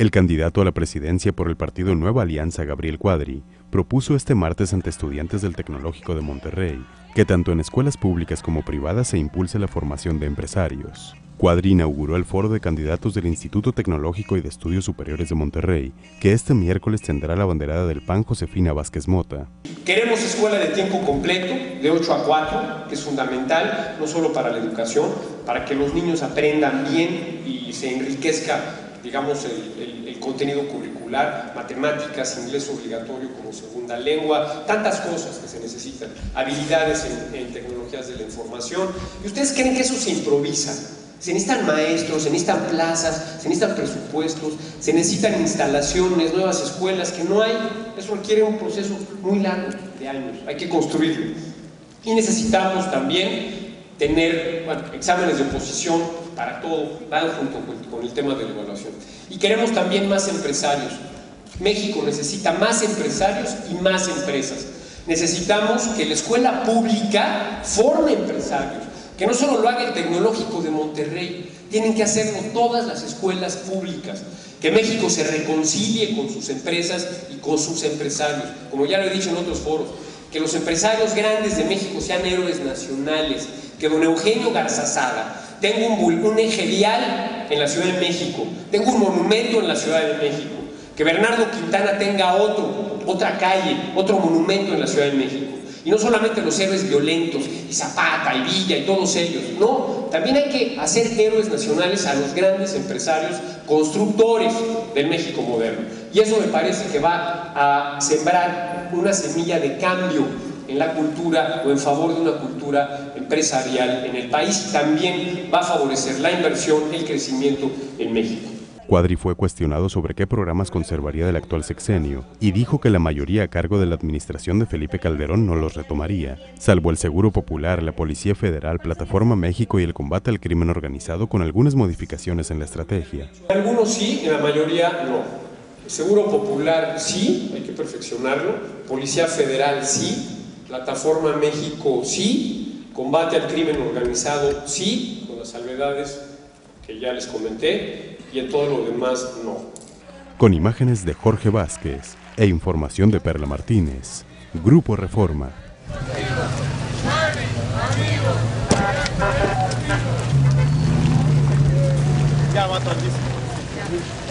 El candidato a la presidencia por el partido Nueva Alianza, Gabriel Cuadri, propuso este martes ante estudiantes del Tecnológico de Monterrey que tanto en escuelas públicas como privadas se impulse la formación de empresarios. Cuadri inauguró el foro de candidatos del Instituto Tecnológico y de Estudios Superiores de Monterrey, que este miércoles tendrá la banderada del PAN Josefina Vázquez Mota. Queremos escuela de tiempo completo, de 8 a 4, que es fundamental, no solo para la educación, para que los niños aprendan bien y se enriquezca, digamos, el contenido curricular, matemáticas, inglés obligatorio como segunda lengua, tantas cosas que se necesitan, habilidades en tecnologías de la información. ¿Y ustedes creen que eso se improvisa? Se necesitan maestros, se necesitan plazas, se necesitan presupuestos, se necesitan instalaciones, nuevas escuelas, que no hay. Eso requiere un proceso muy largo de años, hay que construirlo. Y necesitamos también tener exámenes de oposición para todo, van junto con el tema de la evaluación. Y queremos también más empresarios. México necesita más empresarios y más empresas. Necesitamos que la escuela pública forme empresarios, que no solo lo haga el Tecnológico de Monterrey, tienen que hacerlo todas las escuelas públicas, que México se reconcilie con sus empresas y con sus empresarios, como ya lo he dicho en otros foros, que los empresarios grandes de México sean héroes nacionales, que don Eugenio Garzazada tenga un eje vial en la Ciudad de México, tenga un monumento en la Ciudad de México, que Bernardo Quintana tenga otra calle, otro monumento en la Ciudad de México. Y no solamente los héroes violentos, y Zapata, y Villa, y todos ellos, no, también hay que hacer héroes nacionales a los grandes empresarios constructores del México moderno. Y eso me parece que va a sembrar una semilla de cambio en la cultura o en favor de una cultura empresarial en el país, y también va a favorecer la inversión, el crecimiento en México. Cuadri fue cuestionado sobre qué programas conservaría del actual sexenio y dijo que la mayoría a cargo de la administración de Felipe Calderón no los retomaría, salvo el Seguro Popular, la Policía Federal, Plataforma México y el combate al crimen organizado, con algunas modificaciones en la estrategia. Algunos sí, en la mayoría no. El Seguro Popular sí, hay que perfeccionarlo. Policía Federal sí, Plataforma México sí, combate al crimen organizado sí, con las salvedades que ya les comenté, y en todo lo demás no. Con imágenes de Jorge Vázquez e información de Perla Martínez, Grupo Reforma. Ya va tardísimo.